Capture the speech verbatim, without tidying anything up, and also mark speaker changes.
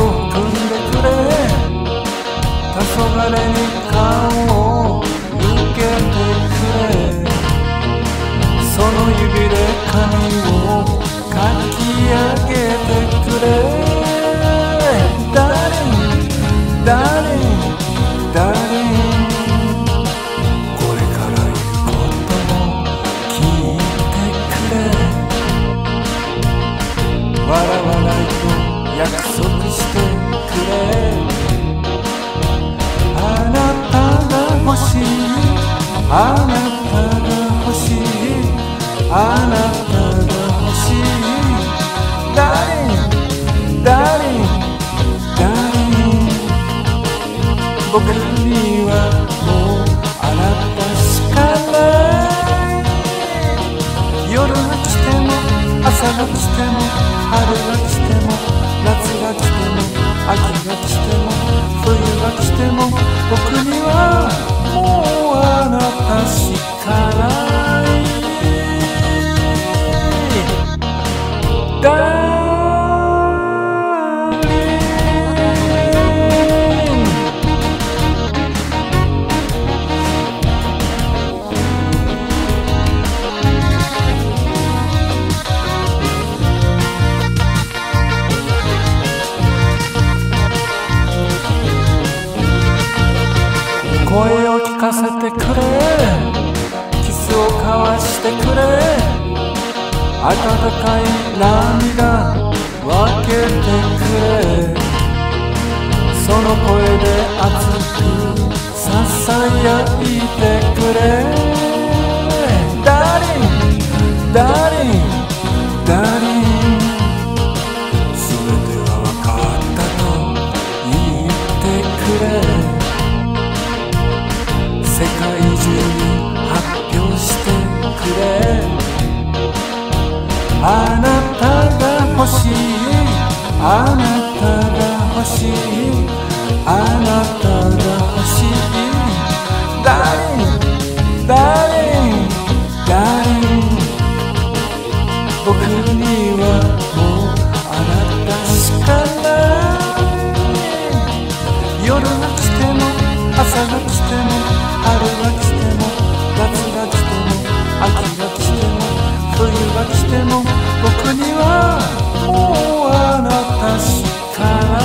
Speaker 1: 組んでくれ、黄昏に顔を向けてくれ、その指で髪をかき上げてくれ。Darling, darling, darling、 これから言うことも聞いてくれ。笑わないと約束してくれ。あなたが欲しい、あなたが欲しい、あなたが欲しい。 Darling, darling、 darling、 僕にはもうあなたしかない。夜が来ても朝が来ても春が来ても夏が来ても秋が来ても冬が来ても僕にはもうあなたしかない。声を聞かせてくれ、キスを交わしてくれ、温かい涙分けてくれ、その声で熱くささやいてくれ。 Darling, darling, darling、 すべては分かったと言ってくれ。世界中に発表してくれ。あなたが欲しい、あなたが欲しい、あなたが欲しい。 Darling, darling, darling、 僕にはもうあなたしかない。夜が来ても朝が来ても春が来ても夏が来ても秋が来ても冬が来ても僕にはもうあなたしかない。